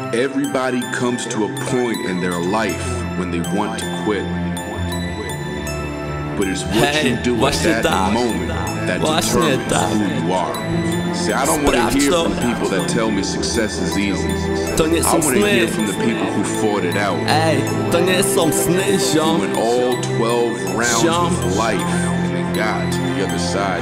Everybody comes to a point in their life when they want to quit. But it's what you do at that moment that determines who you are. See, I don't want to hear from people that tell me success is easy. I want to hear from the people who fought it out. To nie są sny, ziom. Went all 12 rounds of life and they got to the other side.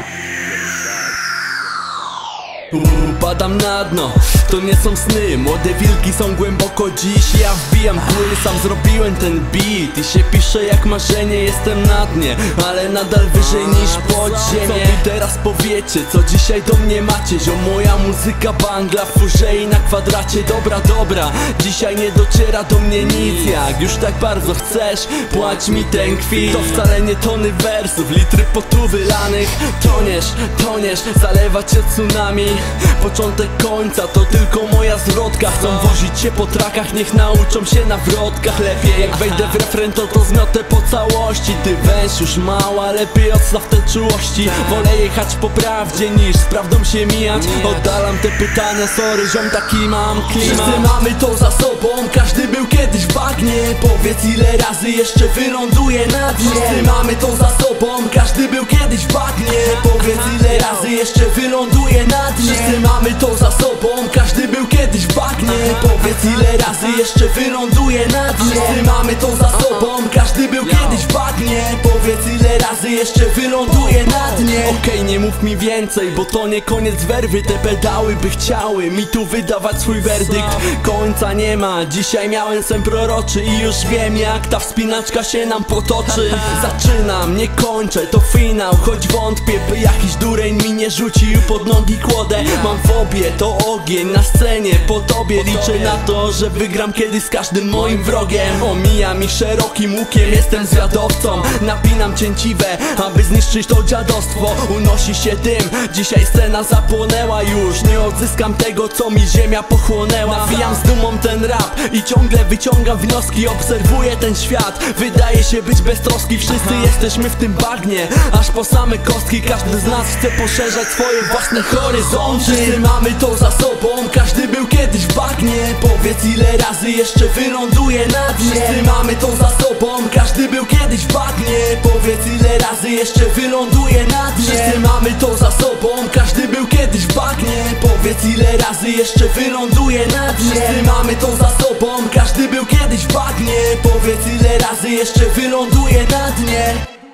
Padam na dno, to nie są sny. Młode wilki są głęboko dziś. Ja wbijam góry, sam zrobiłem ten beat. I się pisze jak marzenie, jestem na dnie, ale nadal wyżej niż podziemie. Co wy teraz powiecie, co dzisiaj do mnie macie? Zio, moja muzyka bangla w furze i na kwadracie. Dobra, dzisiaj nie dociera do mnie nic. Jak już tak bardzo chcesz, płać mi ten kwit. To wcale nie tony wersów, litry potu wylanych. Toniesz, zalewa cię tsunami. Początek końca to tylko moja zwrotka. Chcą wozić się po trakach, niech nauczą się na wrotkach. Lepiej jak wejdę w refren, to zmiotę po całości. Ty weź już mała, lepiej odstaw te czułości. Wolę jechać po prawdzie niż z prawdą się mijać. Oddalam te pytania, sorry ziom, taki mam klimat. Wszyscy mamy to za sobą, każdy był kiedyś w bagnie. Powiedz ile razy jeszcze wyląduje na dnie. Wszyscy mamy to za sobą, każdy był kiedyś w bagnie. Powiedz ile razy jeszcze wyląduje na dnie. Wszyscy mamy to za sobą, każdy był kiedyś w bagnie. Powiedz ile razy jeszcze wyląduje na dnie. Wszyscy mamy to za sobą, każdy był kiedyś w bagnie. Powiedz ile razy jeszcze wyląduje na dnie. Okej, nie mów mi więcej, bo to nie koniec werwy. Te pedały by chciały mi tu wydawać swój werdykt. Końca nie ma, dzisiaj miałem sen proroczy i już wiem jak ta wspinaczka się nam potoczy. Zaczynam, nie kończę, to finał, choć wątpię, by jakiś dureń mi nie rzucił pod nogi kłodę. Mam fobię, to ogień na scenie, po tobie liczę na to, że wygram kiedyś z każdym moim wrogiem. Omija mi szerokim łukiem, jestem zwiadowcą. Napinam cięciwe, aby zniszczyć to dziadostwo. Unosi się dym, dzisiaj scena zapłonęła już. Nie odzyskam tego, co mi ziemia pochłonęła. Nawijam z dumą ten rap i ciągle wyciągam wnioski. Obserwuję ten świat, wydaje się być beztroski. Wszyscy jesteśmy w tym bagnie, aż po same kostki. Każdy z nas chce poszerzać swoje własne horyzonty. Wszyscy mamy to za sobą, każdy był kiedyś w bagnie. Powiedz ile razy jeszcze wyląduje na dnie. Wszyscy mamy to za sobą, każdy był kiedyś w bagnie. Powiedz ile razy jeszcze wyląduje na dnie. Wszyscy mamy to za sobą, każdy był kiedyś w bagnie. Powiedz ile razy jeszcze wyląduje na dnie. Wszyscy mamy to za sobą, każdy był kiedyś w bagnie. Powiedz ile razy jeszcze wyląduje na dnie.